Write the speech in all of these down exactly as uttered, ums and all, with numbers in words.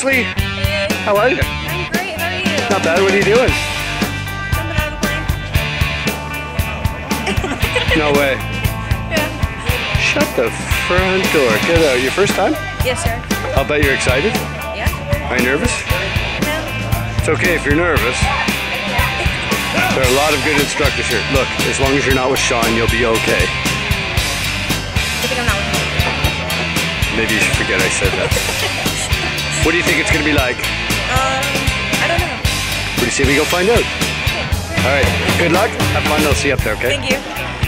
Ashley, Hey. how are you? I'm great. How are you? Not bad. What are you doing? Jumping out of the plane. No way. Yeah. Shut the front door. Get out. Your first time? Yes, sir. I'll bet you're excited. Yeah. Are you nervous? No. It's okay if you're nervous. There are a lot of good instructors here. Look, as long as you're not with Sean, you'll be okay. I think I'm not with you. Maybe you should forget I said that. What do you think it's going to be like? Um, I don't know. What do you say we go find out? All right. Good luck. Have fun. I'll see you up there, okay? Thank you.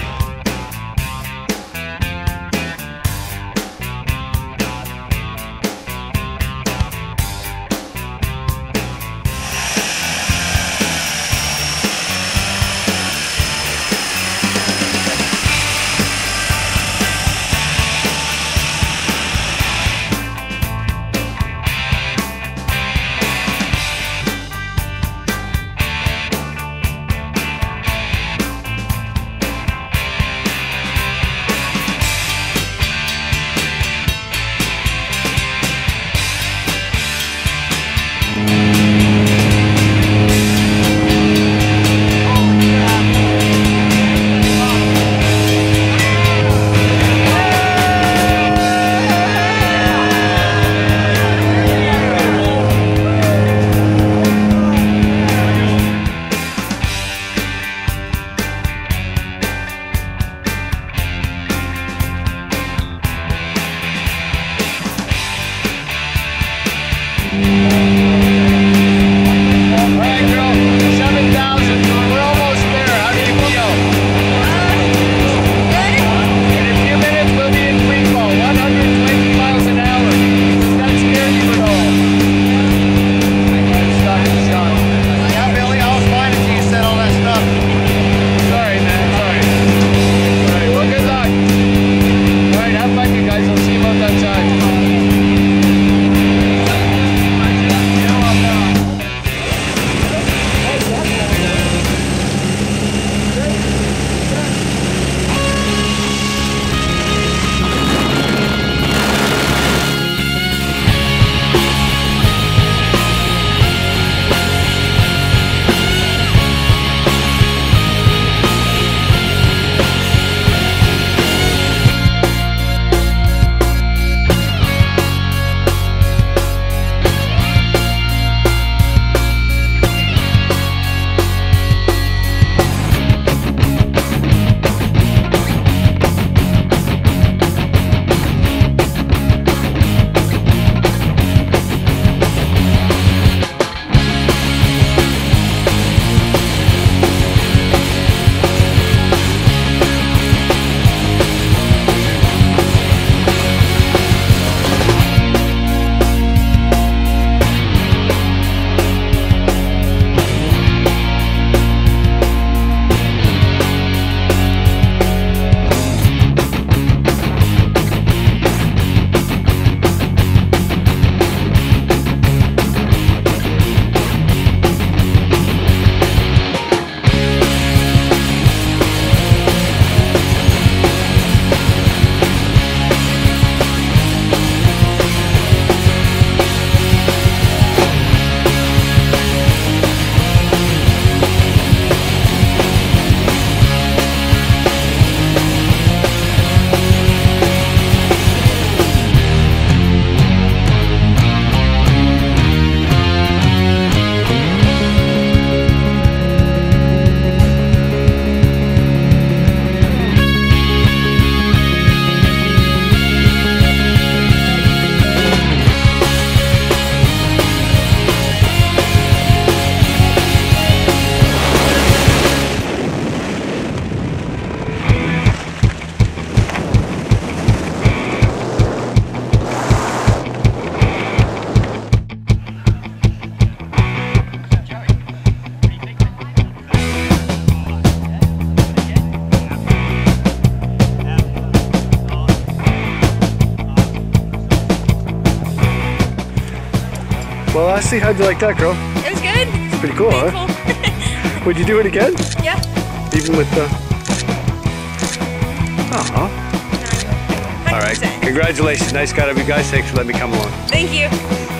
Well, Ashley, how'd you like that, girl? It was good. It's pretty cool, Pretty huh? cool. Would you do it again? Yeah. Even with the... Uh-huh. one hundred percent. All right. Congratulations. Nice guy of you guys. Thanks for letting me come along. Thank you.